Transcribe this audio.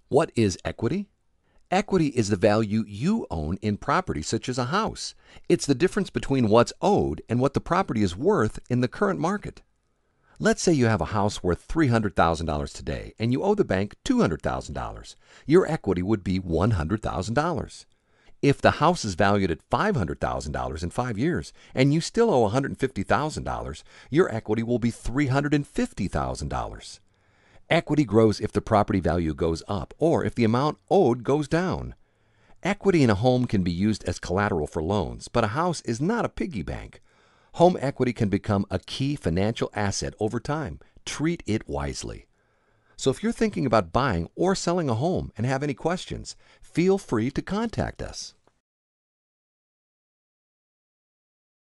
What is equity? Equity is the value you own in property such as a house. It's the difference between what's owed and what the property is worth in the current market. Let's say you have a house worth $300,000 today and you owe the bank $200,000. Your equity would be $100,000. If the house is valued at $500,000 in 5 years and you still owe $150,000, your equity will be $350,000. Equity grows if the property value goes up or if the amount owed goes down. Equity in a home can be used as collateral for loans, but a house is not a piggy bank. Home equity can become a key financial asset over time. Treat it wisely. So if you're thinking about buying or selling a home and have any questions, feel free to contact us.